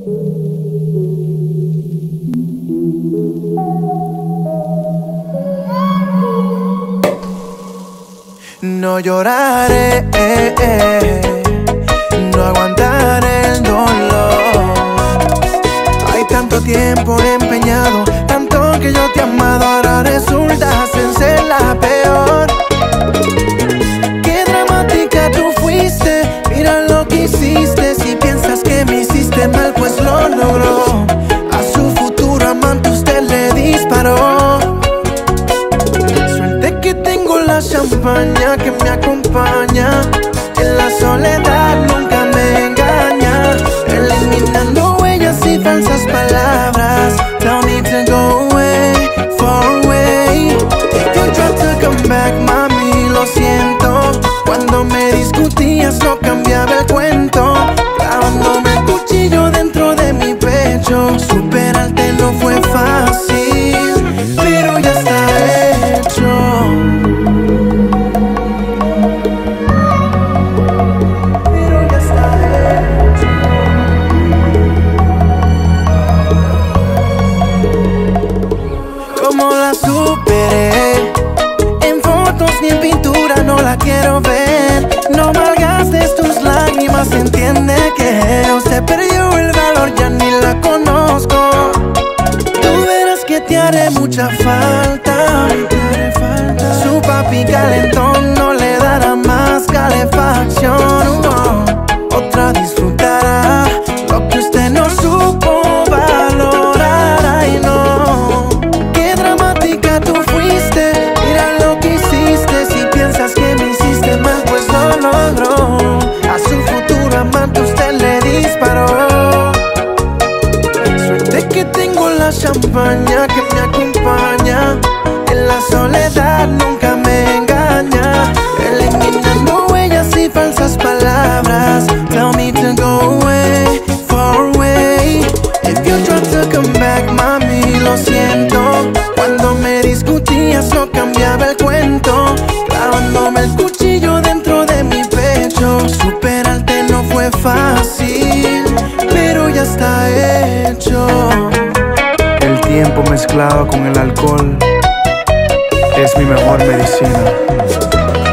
No lloraré, no aguantaré el dolor. Hay tanto tiempo empeñado, tanto que yo te he amado, ahora resultas en ser la peor. Qué dramática tú fuiste, mira lo que hiciste. Si piensas que me hiciste mal, pues lo logró. A su futuro amante usted le disparó. Suerte que tengo la champaña que me acompaña. En la soledad nunca me engaña, eliminando huellas y falsas palabras. Tell me to go away, far away. If you try to come back, mami, lo siento. Cuando me discutías no cambiaba el cuento, clavándome el cuchillo dentro de mi pecho. Superarte no fue fácil, pero ya está hecho. Cómo la superé, en fotos ni en pintura no la quiero ver. No malgastes tus lágrimas, entiende que usted perdió el valor, ya ni la conozco. Tú verás que te haré mucha falta. Su papi calentón no le dará más calefacción. Otra disfrutará lo que usted no supo valorar. Ay no, qué dramática tú fuiste, mira lo que hiciste. Si piensas que me hiciste mal, pues lo logró. A su futuro amante usted le disparó. Suerte que tengo la champaña que me acompaña. En la soledad nunca me engaña, eliminando huellas y falsas palabras. Tell me to go away, far away. If you try to come back, mami, lo siento. Cuando me discutías no cambiaba el cuento, clavándome el cuchillo dentro de mi pecho. Superarte no fue fácil, pero ya está hecho. El tiempo mezclado con el alcohol es mi mejor medicina.